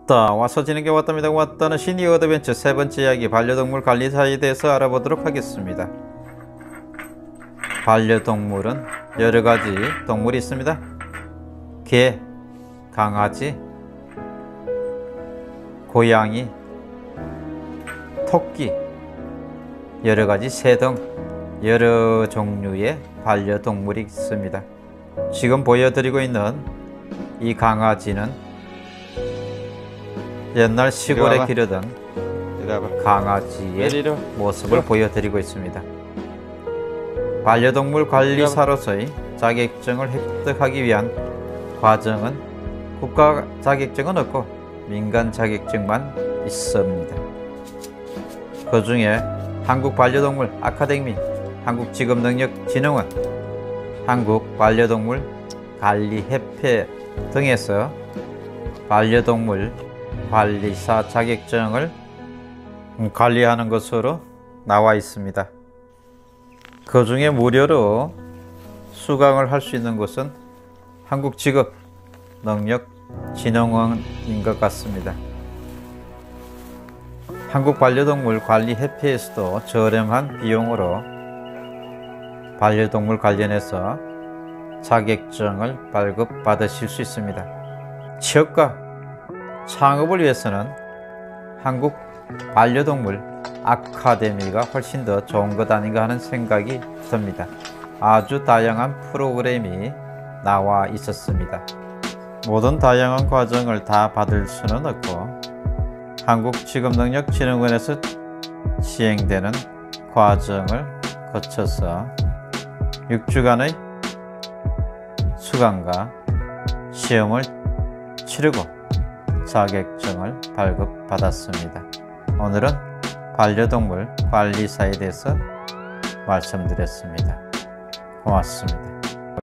왔다 와서 지는 게 왔답니다. 왔다는 신이 어드벤처 세 번째 이야기, 반려동물 관리사에 대해서 알아보도록 하겠습니다. 반려동물은 여러가지 동물이 있습니다. 개, 강아지, 고양이, 토끼, 여러가지 새 등 여러 종류의 반려동물이 있습니다. 지금 보여드리고 있는 이 강아지는 옛날 시골에 기르던 강아지의 모습을 보여드리고 있습니다. 반려동물 관리사로서의 자격증을 획득하기 위한 과정은 국가 자격증은 없고 민간 자격증만 있습니다. 그 중에 한국반려동물 아카데미, 한국직업능력진흥원, 한국반려동물관리협회 등에서 반려동물 관리사 자격증을 관리하는 것으로 나와 있습니다. 그 중에 무료로 수강을 할 수 있는 곳은 한국직업능력진흥원인 것 같습니다. 한국반려동물관리협회에서도 저렴한 비용으로 반려동물 관련해서 자격증을 발급받으실 수 있습니다. 취업과 창업을 위해서는 한국 반려동물 아카데미가 훨씬 더 좋은 것 아닌가 하는 생각이 듭니다. 아주 다양한 프로그램이 나와 있었습니다. 모든 다양한 과정을 다 받을 수는 없고 한국직업능력진흥원에서 시행되는 과정을 거쳐서 6주간의 수강과 시험을 치르고 자격증을 발급받았습니다. 오늘은 반려동물 관리사에 대해서 말씀드렸습니다. 고맙습니다.